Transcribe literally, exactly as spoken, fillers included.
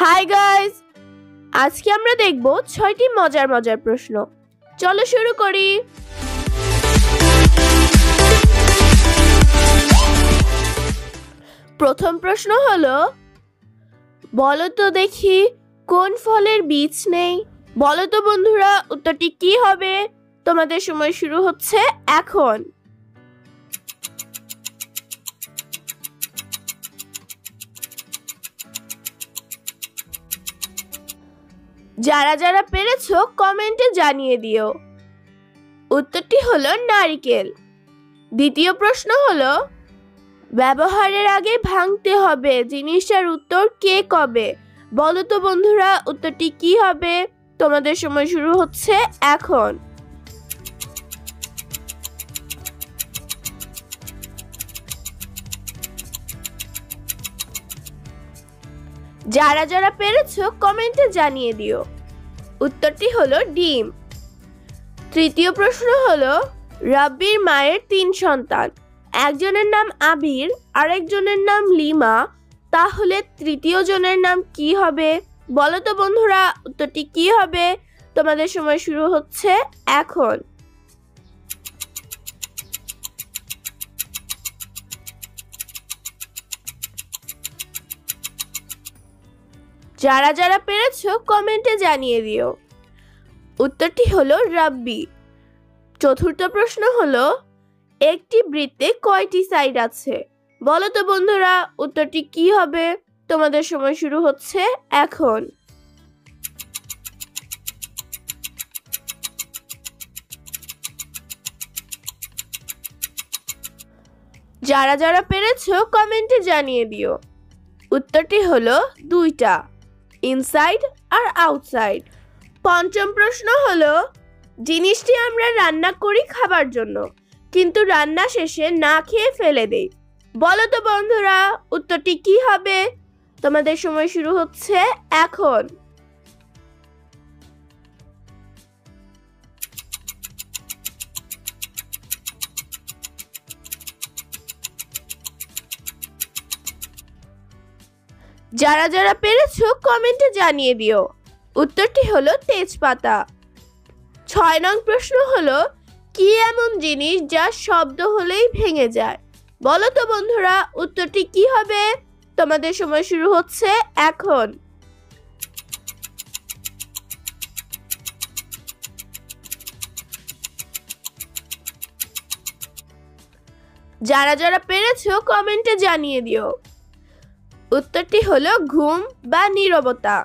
Hi guys, আজকে আমরা দেখব ছয়টি মজার মজার প্রশ্ন। চলো শুরু করি। প্রথম প্রশ্ন হলো, বলো তো দেখি কোন ফলের বীজ নেই? বলো তো বন্ধুরা, উত্তরটি কি হবে? তোমাদের সময় শুরু হচ্ছে এখন। যারা যারা পেরেছো কমেন্টে জানিয়ে দিও। উত্তরটি হলো নারকেল। দ্বিতীয় প্রশ্ন হলো, ব্যবহারের আগে ভাঙতে হবে জিনিসটার উত্তর কে কবে? বলো তো বন্ধুরা, উত্তরটি কি হবে? তোমাদের সময় শুরু হচ্ছে এখন। যারা যারা পেরেছো কমেন্টে জানিয়ে দিও। উত্তরটি হলো ডিম। তৃতীয় প্রশ্ন হলো, রাব্বির মায়ের তিন সন্তান, একজনের নাম আবির, আরেকজনের নাম লিমা, তাহলে তৃতীয় জনের নাম কি হবে? বলো তো বন্ধুরা, উত্তরটি কি হবে? তোমাদের সময় শুরু হচ্ছে এখন। যারা যারা পেরেছো কমেন্টে জানিয়ে দিও। উত্তরটি হলো রাব্বি। চতুর্থ প্রশ্ন হলো, একটি বৃত্তে কয়টি সাইড আছে? বলো তো বন্ধুরা, উত্তরটি কি হবে? তোমাদের সময় শুরু হচ্ছে এখন। যারা যারা পেরেছো কমেন্টে জানিয়ে দিও। উত্তরটি হলো দুইটা, ইনসাইড আর আউটসাইড। পঞ্চম প্রশ্ন হলো, জিনিসটি আমরা রান্না করি খাবার জন্য, কিন্তু রান্না শেষে না খেয়ে ফেলে দেই। বলো তো বন্ধুরা, উত্তরটি কি হবে? তোমাদের সময় শুরু হচ্ছে এখন। যারা যারা পেরেছো কমেন্টে জানিয়ে দিও। উত্তরটি হলো তেজপাতা। ছয় নং প্রশ্ন হলো, কি এমন জিনিস যা শব্দ হলেই ভেঙে যায়? বলো তো বন্ধুরা, উত্তরটি কি হবে? তোমাদের সময় শুরু হচ্ছে এখন। যারা যারা পেরেছো কমেন্টে জানিয়ে দিও। উত্তরটি হলো ঘুম বা নীরবতা।